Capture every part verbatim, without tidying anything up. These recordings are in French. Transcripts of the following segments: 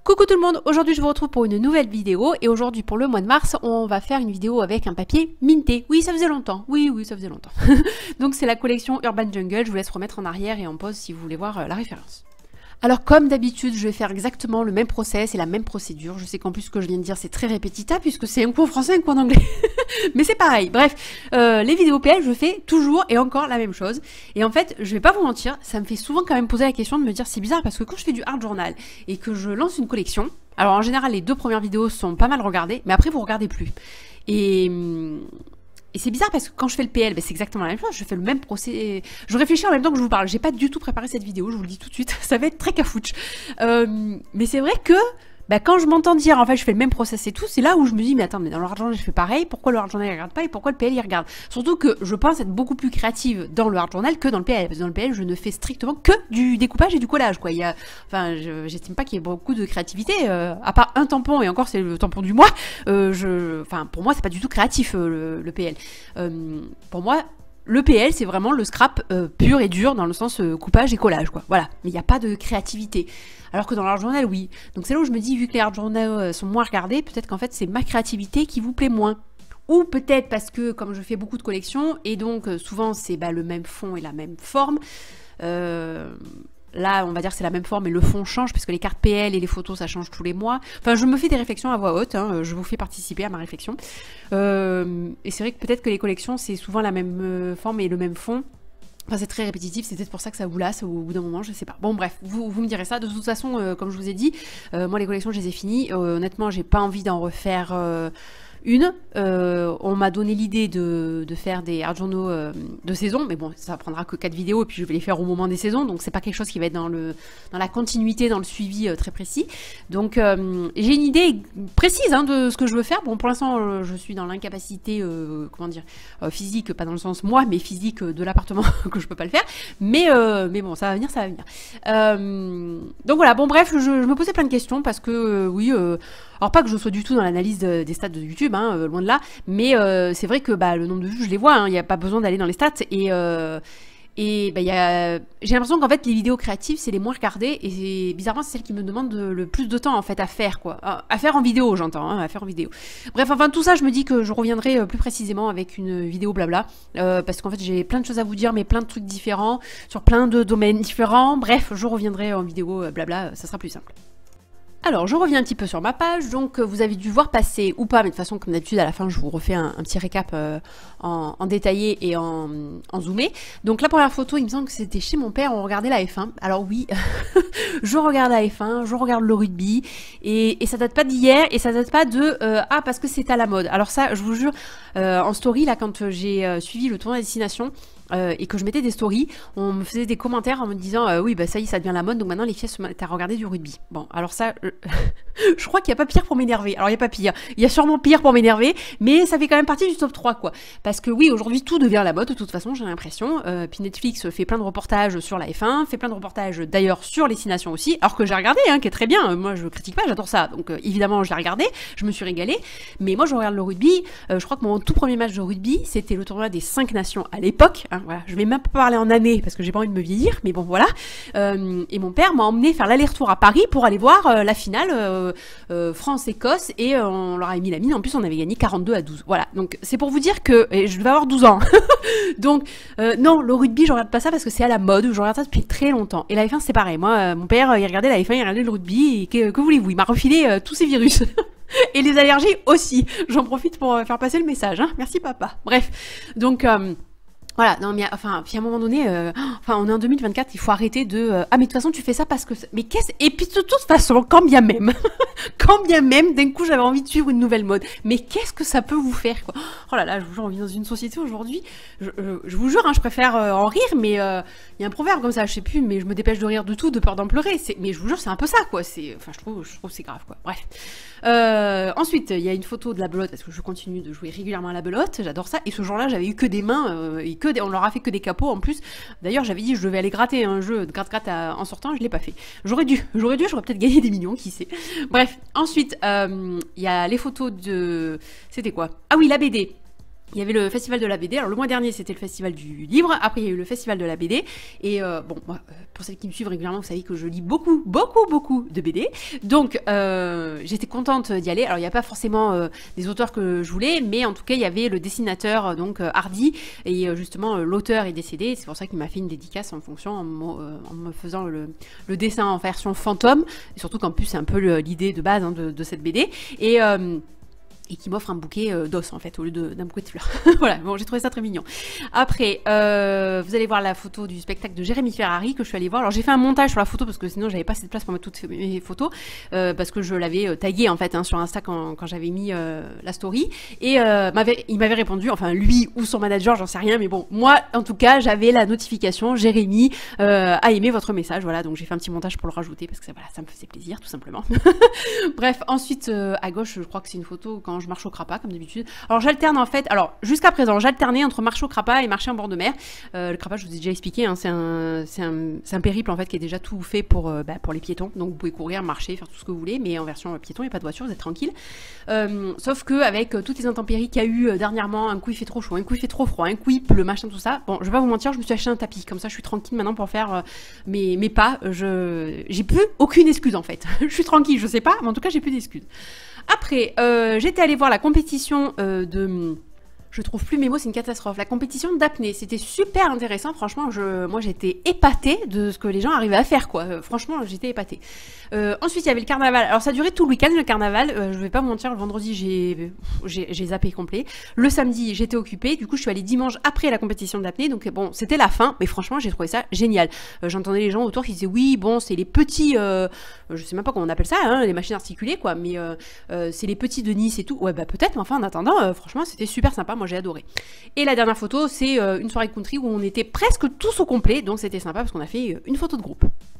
Coucou tout le monde, aujourd'hui je vous retrouve pour une nouvelle vidéo et aujourd'hui pour le mois de mars on va faire une vidéo avec un papier minté. Oui ça faisait longtemps, oui oui ça faisait longtemps. Donc c'est la collection Urban Jungle, je vous laisse remettre en arrière et en pause si vous voulez voir euh, la référence. Alors comme d'habitude je vais faire exactement le même process et la même procédure. Je sais qu'en plus ce que je viens de dire c'est très répétitif puisque c'est un coup en français un coup en anglais. Mais c'est pareil, bref, euh, les vidéos P L je fais toujours et encore la même chose. Et en fait je vais pas vous mentir, ça me fait souvent quand même poser la question de me dire c'est bizarre parce que quand je fais du art journal et que je lance une collection, alors en général les deux premières vidéos sont pas mal regardées, mais après vous regardez plus. Et... Et c'est bizarre parce que quand je fais le P L, ben c'est exactement la même chose, je fais le même procès. Je réfléchis en même temps que je vous parle. J'ai pas du tout préparé cette vidéo, je vous le dis tout de suite, ça va être très cafouche. Euh, mais c'est vrai que bah, quand je m'entends dire en fait je fais le même process et tout, c'est là où je me dis mais attends, mais dans le art journal je fais pareil, pourquoi le art journal il regarde pas et pourquoi le P L il regarde? Surtout que je pense être beaucoup plus créative dans le art journal que dans le P L, parce que dans le P L je ne fais strictement que du découpage et du collage quoi. Il y a, enfin j'estime pas qu'il y ait beaucoup de créativité, euh, à part un tampon et encore c'est le tampon du mois. Euh, je, enfin pour moi c'est pas du tout créatif euh, le, le P L. Euh, pour moi le P L, c'est vraiment le scrap euh, pur et dur dans le sens euh, coupage et collage, quoi. Voilà. Mais il n'y a pas de créativité. Alors que dans l'art journal, oui. Donc c'est là où je me dis, vu que les art journal euh, sont moins regardés, peut-être qu'en fait c'est ma créativité qui vous plaît moins. Ou peut-être parce que, comme je fais beaucoup de collections, et donc euh, souvent c'est bah, le même fond et la même forme, euh... Là, on va dire que c'est la même forme, mais le fond change, parce que les cartes P L et les photos, ça change tous les mois. Enfin, je me fais des réflexions à voix haute, hein, je vous fais participer à ma réflexion. Euh, et c'est vrai que peut-être que les collections, c'est souvent la même forme et le même fond. Enfin, c'est très répétitif, c'est peut-être pour ça que ça vous lasse au bout d'un moment, je sais pas. Bon, bref, vous, vous me direz ça. De toute façon, euh, comme je vous ai dit, euh, moi, les collections, je les ai finies. Euh, honnêtement, j'ai pas envie d'en refaire... Euh, Une, euh, on m'a donné l'idée de, de faire des art journaux euh, de saison, mais bon, ça prendra que quatre vidéos et puis je vais les faire au moment des saisons, donc c'est pas quelque chose qui va être dans, le, dans la continuité, dans le suivi euh, très précis. Donc euh, j'ai une idée précise hein, de ce que je veux faire. Bon, pour l'instant, euh, je suis dans l'incapacité, euh, comment dire, euh, physique, pas dans le sens moi, mais physique de l'appartement que je peux pas le faire. Mais, euh, mais bon, ça va venir, ça va venir. Euh, donc voilà, bon bref, je, je me posais plein de questions parce que euh, oui... Euh, alors pas que je sois du tout dans l'analyse de, des stats de YouTube, hein, euh, loin de là, mais euh, c'est vrai que bah, le nombre de vues, je les vois, il hein, n'y a pas besoin d'aller dans les stats, et, euh, et bah, j'ai l'impression qu'en fait les vidéos créatives, c'est les moins regardées, et bizarrement c'est celles qui me demandent de, le plus de temps en fait à faire, quoi. À, à faire en vidéo, j'entends, hein, à faire en vidéo. Bref, enfin tout ça, je me dis que je reviendrai plus précisément avec une vidéo blabla, euh, parce qu'en fait j'ai plein de choses à vous dire, mais plein de trucs différents, sur plein de domaines différents, bref, je reviendrai en vidéo blabla, ça sera plus simple. Alors, je reviens un petit peu sur ma page, donc vous avez dû voir passer, ou pas, mais de toute façon, comme d'habitude, à la fin, je vous refais un, un petit récap euh, en, en détaillé et en, en zoomé. Donc, la première photo, il me semble que c'était chez mon père, on regardait la F un. Alors oui, je regarde la F un, je regarde le rugby, et, et ça date pas d'hier, et ça date pas de euh, « Ah, parce que c'est à la mode ». Alors ça, je vous jure, euh, en story, là, quand j'ai euh, suivi le tournoi Destination, Euh, et que je mettais des stories, on me faisait des commentaires en me disant euh, oui bah ça y est ça devient la mode donc maintenant les filles se mettent à regarder du rugby. Bon alors ça euh, je crois qu'il n'y a pas pire pour m'énerver. Alors il n'y a pas pire, il y a sûrement pire pour m'énerver, mais ça fait quand même partie du top trois quoi. Parce que oui aujourd'hui tout devient la mode de toute façon j'ai l'impression. Euh, puis Netflix fait plein de reportages sur la F un, fait plein de reportages d'ailleurs sur les Six Nations aussi, alors que j'ai regardé hein, qui est très bien, moi je critique pas, j'adore ça. Donc euh, évidemment je l'ai regardé, je me suis régalée, mais moi je regarde le rugby, euh, je crois que mon tout premier match de rugby c'était le tournoi des Cinq Nations à l'époque. Hein, voilà, je vais même pas parler en année parce que j'ai pas envie de me vieillir, mais bon voilà. Euh, et mon père m'a emmené faire l'aller-retour à Paris pour aller voir euh, la finale euh, euh, France-Écosse et euh, on leur a mis la mine. En plus, on avait gagné quarante-deux à douze. Voilà. Donc c'est pour vous dire que et je devais avoir douze ans. Donc euh, non, le rugby, je regarde pas ça parce que c'est à la mode. Je regarde ça depuis très longtemps. Et la F un, c'est pareil. Moi, euh, mon père, il regardait la F un, il regardait le rugby. Et que, que voulez-vous, il m'a refilé euh, tous ces virus. Et les allergies aussi. J'en profite pour euh, faire passer le message. Hein. Merci papa. Bref. Donc euh, voilà, non mais enfin, puis à un moment donné, euh, enfin on est en deux mille vingt-quatre, il faut arrêter de euh, ah mais de toute façon tu fais ça parce que mais qu'est-ce et puis de toute façon quand bien même, quand bien même d'un coup j'avais envie de suivre une nouvelle mode, mais qu'est-ce que ça peut vous faire quoi? Oh là là, je vous jure, on vit dans une société aujourd'hui, je, je, je vous jure, hein, je préfère euh, en rire, mais il euh, y a un proverbe comme ça, je sais plus, mais je me dépêche de rire de tout, de peur d'en pleurer, mais je vous jure c'est un peu ça quoi, c'est, enfin je trouve, je trouve c'est grave quoi. Bref. Euh, ensuite il y a une photo de la belote parce que je continue de jouer régulièrement à la belote, j'adore ça, et ce jour-là j'avais eu que des mains euh, et que on leur a fait que des capots en plus. D'ailleurs, j'avais dit je devais aller gratter un jeu de gratte-gratte en sortant, je l'ai pas fait. J'aurais dû, j'aurais dû, j'aurais peut-être gagné des millions, qui sait. Bref, ensuite, il euh, y a les photos de... C'était quoi? Ah oui, la B D. Il y avait le festival de la B D. Alors le mois dernier c'était le festival du livre, après il y a eu le festival de la B D. Et euh, bon, moi, pour celles qui me suivent régulièrement, vous savez que je lis beaucoup, beaucoup, beaucoup de B D. Donc euh, j'étais contente d'y aller. Alors il n'y a pas forcément euh, des auteurs que je voulais, mais en tout cas il y avait le dessinateur, donc euh, Hardy, et euh, justement euh, l'auteur est décédé. C'est pour ça qu'il m'a fait une dédicace en fonction, en, euh, en me faisant le, le dessin en version fantôme. Et surtout qu'en plus c'est un peu l'idée de base hein, de, de cette B D. Et... Euh, et qui m'offre un bouquet euh, d'os en fait au lieu d'un bouquet de fleurs. Voilà, bon j'ai trouvé ça très mignon. Après, euh, vous allez voir la photo du spectacle de Jérémy Ferrari que je suis allée voir. Alors j'ai fait un montage sur la photo parce que sinon j'avais pas assez de place pour mettre toutes mes photos euh, parce que je l'avais euh, tagué en fait hein, sur Insta quand, quand j'avais mis euh, la story et euh, m'avait, il m'avait répondu, enfin lui ou son manager, j'en sais rien, mais bon moi en tout cas j'avais la notification Jérémy euh, a aimé votre message, voilà, donc j'ai fait un petit montage pour le rajouter parce que ça, voilà, ça me faisait plaisir tout simplement. Bref, ensuite euh, à gauche je crois que c'est une photo quand je marche au Crapa comme d'habitude. Alors j'alterne en fait, alors jusqu'à présent j'alternais entre marcher au Crapa et marcher en bord de mer. Euh, le Crapa je vous ai déjà expliqué, hein, c'est un, un, un périple en fait qui est déjà tout fait pour, euh, bah, pour les piétons. Donc vous pouvez courir, marcher, faire tout ce que vous voulez, mais en version euh, piéton, il n'y a pas de voiture, vous êtes tranquille. Euh, sauf que avec euh, toutes les intempéries qu'il y a eu euh, dernièrement, un coup il fait trop chaud, un coup il fait trop froid, un coup il pleut, machin, tout ça. Bon, je vais pas vous mentir, je me suis acheté un tapis, comme ça je suis tranquille maintenant pour faire euh, mes, mes pas. Je j'ai plus aucune excuse en fait. Je suis tranquille, je sais pas, mais en tout cas j'ai plus d'excuses. Après, euh, j'étais allée voir la compétition euh, de... Je trouve plus mes mots, c'est une catastrophe. La compétition d'apnée, c'était super intéressant. Franchement, je, moi j'étais épatée de ce que les gens arrivaient à faire, quoi. Euh, franchement, j'étais épatée. Euh, ensuite, il y avait le carnaval. Alors ça durait tout le week-end, le carnaval. Euh, je vais pas vous mentir, le vendredi, j'ai j'ai zappé complet. Le samedi, j'étais occupée. Du coup, je suis allée dimanche après la compétition d'apnée. Donc bon, c'était la fin. Mais franchement, j'ai trouvé ça génial. Euh, J'entendais les gens autour qui disaient oui, bon, c'est les petits... Euh, je sais même pas comment on appelle ça, hein, les machines articulées, quoi. Mais euh, euh, c'est les petits de Nice et tout. Ouais, bah peut-être. Mais enfin, en attendant, euh, franchement, c'était super sympa. Moi, j'ai adoré. Et la dernière photo, c'est euh, une soirée de country où on était presque tous au complet, donc c'était sympa parce qu'on a fait euh, une photo de groupe.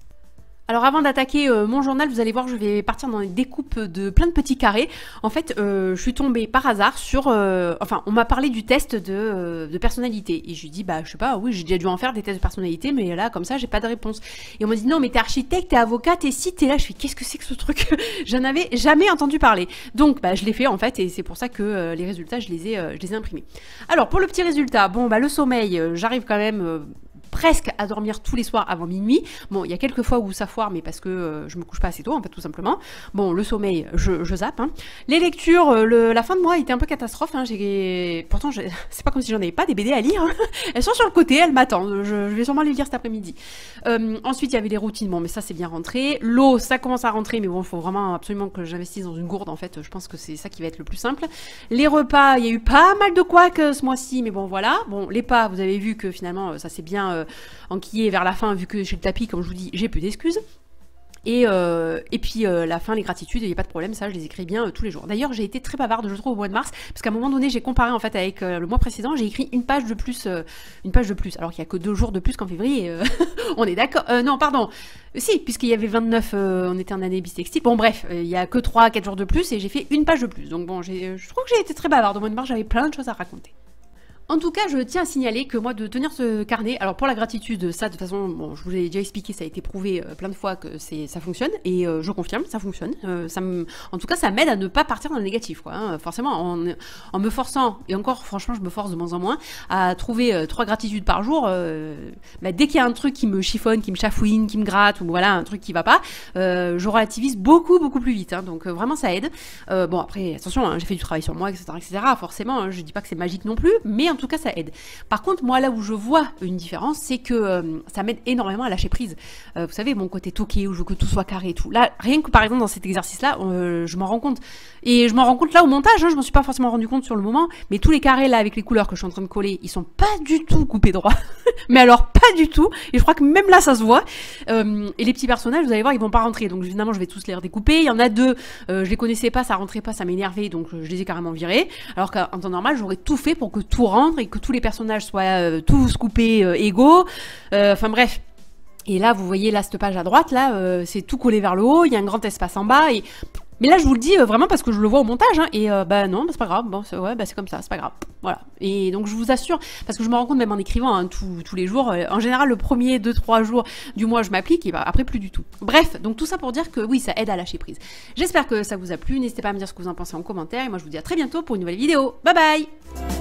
Alors avant d'attaquer euh, mon journal, vous allez voir, je vais partir dans les découpes de plein de petits carrés. En fait, euh, je suis tombée par hasard sur... Euh, enfin, on m'a parlé du test de, euh, de personnalité. Et je lui ai dit, bah je sais pas, oui, j'ai déjà dû en faire des tests de personnalité, mais là, comme ça, j'ai pas de réponse. Et on m'a dit, non, mais t'es architecte, t'es avocat, t'es ci, t'es là. Je suis, qu'est-ce que c'est que ce truc? J'en avais jamais entendu parler. Donc, bah je l'ai fait en fait, et c'est pour ça que euh, les résultats, je les ai, euh, je les ai imprimés. Alors, pour le petit résultat, bon, bah le sommeil, euh, j'arrive quand même... Euh, presque à dormir tous les soirs avant minuit. Bon, il y a quelques fois où ça foire, mais parce que euh, je me couche pas assez tôt, en fait, tout simplement. Bon, le sommeil, je, je zappe. Hein. Les lectures, euh, le, la fin de mois était un peu catastrophe. Hein. J'ai, pourtant, c'est pas comme si j'en avais pas des B D à lire. Hein. Elles sont sur le côté, elles m'attendent. Je, je vais sûrement les lire cet après-midi. Euh, ensuite, il y avait les routines. Bon, mais ça, c'est bien rentré. L'eau, ça commence à rentrer, mais bon, il faut vraiment absolument que j'investisse dans une gourde. En fait, je pense que c'est ça qui va être le plus simple. Les repas, il y a eu pas mal de couacs ce mois-ci, mais bon, voilà. Bon, les pas, vous avez vu que finalement, ça c'est bien euh, enquillé vers la fin, vu que chez le tapis, comme je vous dis, j'ai plus d'excuses. Et, euh, et puis euh, la fin, les gratitudes, il n'y a pas de problème, ça je les écris bien euh, tous les jours. D'ailleurs, j'ai été très bavarde, je trouve, au mois de mars, parce qu'à un moment donné, j'ai comparé en fait avec euh, le mois précédent, j'ai écrit une page de plus, euh, une page de plus, alors qu'il n'y a que deux jours de plus qu'en février. Euh, on est d'accord euh, Non, pardon. Si, puisqu'il y avait vingt-neuf, euh, on était en année bissextile. Bon, bref, il euh, n'y a que trois à quatre jours de plus et j'ai fait une page de plus. Donc bon, je trouve que j'ai été très bavarde. Au mois de mars, j'avais plein de choses à raconter. En tout cas, je tiens à signaler que moi, de tenir ce carnet, alors pour la gratitude, ça, de toute façon, bon, je vous l'ai déjà expliqué, ça a été prouvé euh, plein de fois que c'est, ça fonctionne, et euh, je confirme, ça fonctionne. Euh, ça me, en tout cas, ça m'aide à ne pas partir dans le négatif, quoi. Hein. Forcément, en, en me forçant, et encore, franchement, je me force de moins en moins, à trouver euh, trois gratitudes par jour, euh, bah, dès qu'il y a un truc qui me chiffonne, qui me chafouine, qui me gratte, ou voilà, un truc qui va pas, euh, je relativise beaucoup, beaucoup plus vite. Hein. Donc, euh, vraiment, ça aide. Euh, bon, après, attention, hein, j'ai fait du travail sur moi, et cetera, et cetera. Forcément, hein, je dis pas que c'est magique non plus, mais en tout cas ça aide. Par contre, moi là où je vois une différence, c'est que euh, ça m'aide énormément à lâcher prise. Euh, vous savez, mon côté toqué, où je veux que tout soit carré et tout. Là, rien que par exemple dans cet exercice-là, euh, je m'en rends compte. Et je m'en rends compte là au montage, hein, je m'en suis pas forcément rendu compte sur le moment, mais tous les carrés là avec les couleurs que je suis en train de coller, ils sont pas du tout coupés droit. Mais alors pas du tout. Et je crois que même là ça se voit. Euh, et les petits personnages, vous allez voir, ils vont pas rentrer. Donc évidemment, je vais tous les redécouper. Il y en a deux, euh, je les connaissais pas, ça rentrait pas, ça m'énervait, donc je les ai carrément virés. Alors qu'en temps normal, j'aurais tout fait pour que tout rentre et que tous les personnages soient euh, tous coupés euh, égaux. Euh, enfin bref. Et là, vous voyez là cette page à droite, là, euh, c'est tout collé vers le haut. Il y a un grand espace en bas et mais là, je vous le dis euh, vraiment parce que je le vois au montage, hein, et euh, bah non, bah, c'est pas grave, bon, ouais, bah c'est comme ça, c'est pas grave, voilà. Et donc je vous assure, parce que je me rends compte même en écrivant hein, tous, tous les jours, euh, en général le premier, deux, trois jours du mois, je m'applique, et bah, après plus du tout. Bref, donc tout ça pour dire que oui, ça aide à lâcher prise. J'espère que ça vous a plu, n'hésitez pas à me dire ce que vous en pensez en commentaire, et moi je vous dis à très bientôt pour une nouvelle vidéo. Bye bye.